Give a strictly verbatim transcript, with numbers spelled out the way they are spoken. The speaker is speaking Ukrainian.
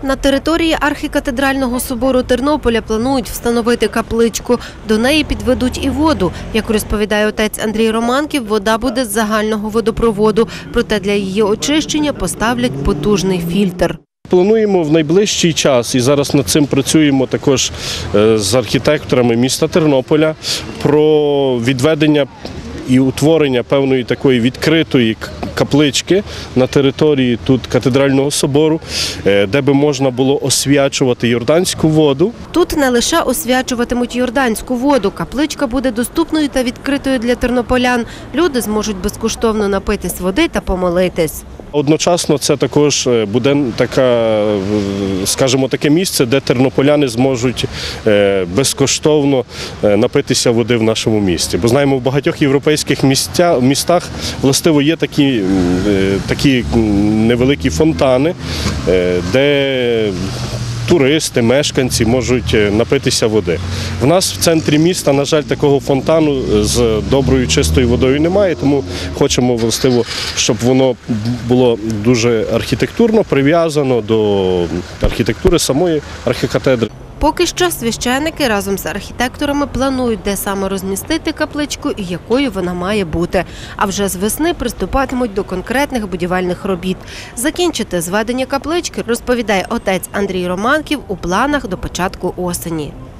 На території архікатедрального собору Тернополя планують встановити капличку. До неї підведуть і воду. Як розповідає отець Андрій Романків, вода буде з загального водопроводу. Проте для її очищення поставлять потужний фільтр. Плануємо в найближчий час, і зараз над цим працюємо також з архітекторами міста Тернополя, про відведення і утворення певної такої відкритої каплички на території тут катедрального собору, де би можна було освячувати йорданську воду. Тут не лише освячуватимуть йорданську воду, капличка буде доступною та відкритою для тернополян. Люди зможуть безкоштовно напитись води та помолитись. Одночасно це також буде така, скажімо, таке місце, де тернополяни зможуть безкоштовно напитися води в нашому місті. Бо знаємо, в багатьох європейських містах властиво є такі, такі невеликі фонтани, де туристи, мешканці можуть напитися води. В нас в центрі міста, на жаль, такого фонтану з доброю чистою водою немає, тому хочемо, властиво, щоб воно було дуже архітектурно прив'язано до архітектури самої архікатедри. Поки що священики разом з архітекторами планують, де саме розмістити капличку і якою вона має бути. А вже з весни приступатимуть до конкретних будівельних робіт. Закінчити зведення каплички, розповідає отець Андрій Романків, у планах до початку осені.